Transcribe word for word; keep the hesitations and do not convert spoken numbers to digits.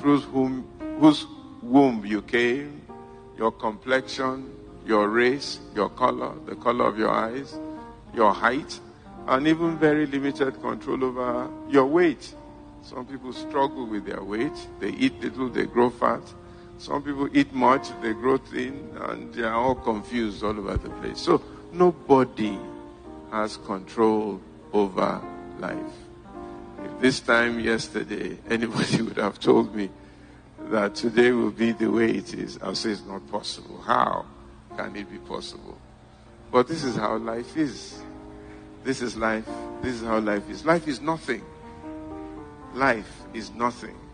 through whom, whose womb you came, your complexion, your race, your color, the color of your eyes, your height, and even very limited control over your weight. Some people struggle with their weight. They eat little, they grow fat. Some people eat much, they grow thin, and they are all confused all over the place. So nobody has control over life. If this time yesterday, anybody would have told me that today will be the way it is, I'll say it's not possible. How can it be possible? But this is how life is. This is life. This is how life is. Life is nothing. Life is nothing.